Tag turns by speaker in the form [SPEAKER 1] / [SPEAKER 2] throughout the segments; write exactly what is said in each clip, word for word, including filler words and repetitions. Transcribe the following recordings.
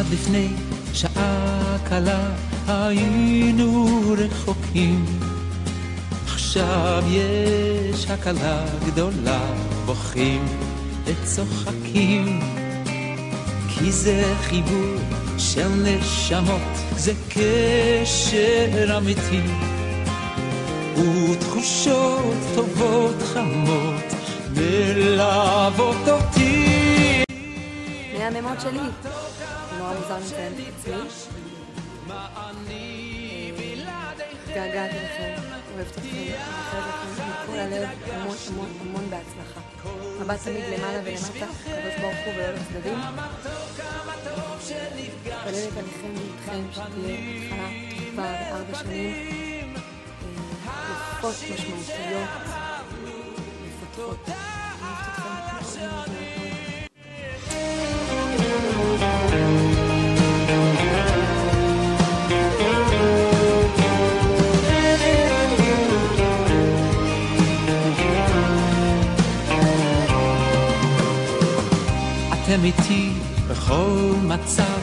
[SPEAKER 1] עד לפני שעה קלה היינו רחוקים, עכשיו יש הקלה גדולה, בוכים וצוחקים, כי זה חיבור של נשמות, זה קשר אמיתי, ותחושות טובות חמות מלוות אותי.
[SPEAKER 2] מהממות שלי, נורא מוזר לציין את עצמי, התגעגעתי לכם, אוהבת אתכם, מאחלת לכם מכל הלב המון המון המון בהצלחה. מבט תמיד למעלה ולמטה, קדוש ברוך הוא ולא לצדדים. מתפללת עליכם ואיתכם שתהיה התחלה טובה בארבע שנים יפות משמעותיות מפתחות. אוהבת אתכם מאוד מאוד מאוד.
[SPEAKER 1] אתם איתי בכל מצב,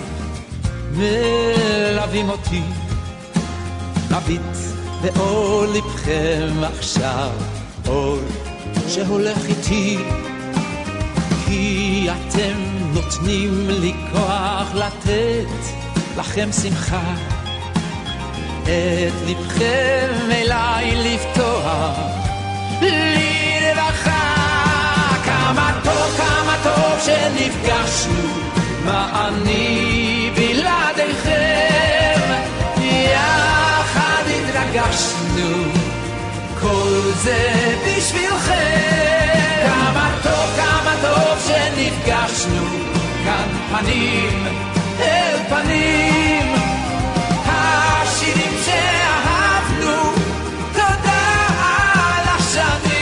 [SPEAKER 1] מלווים אותי, מביט באור לבכם עכשיו, אור שהולך איתי, כי אתם נותנים לי כוח לתת לכם שמחה, את לבכם אליי לפתוח לי רווחה. כמה טוב, כמה טוב שנפגשנו, מה אני בלעדיכם, יחד התרגשנו, כל זה בשבילכם. כמה טוב, כמה טוב שנפגשנו, כאן פנים אל פנים, השירים שאהבנו, תודה על השנים.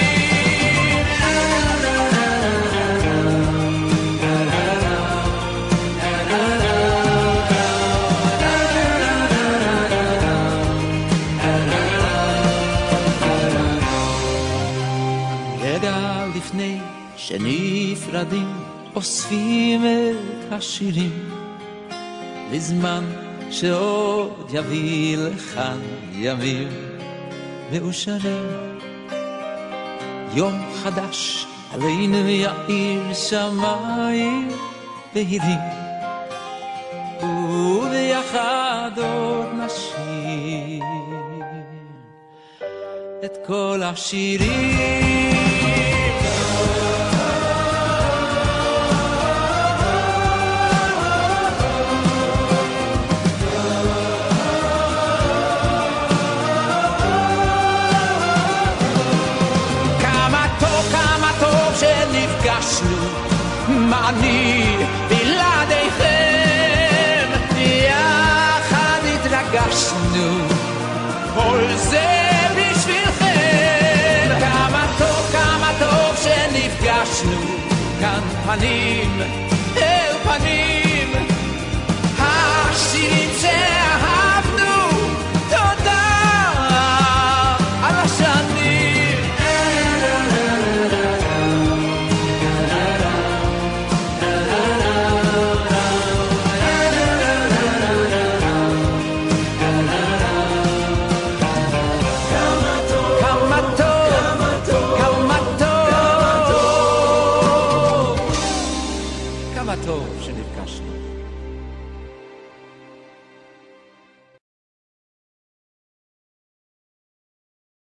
[SPEAKER 1] לפני שנפרדים אוספים את השירים לזמן שעוד יביא לכאן ימים מאושרים. יום חדש עלינו יאיר שמיים בהירים, וביחד עוד נשיר את כל השירים. מה אני בלעדיכם, יחד התרגשנו, כל זה בשבילכם. כמה טוב, כמה טוב שנפגשנו, כאן פנים אל פנים.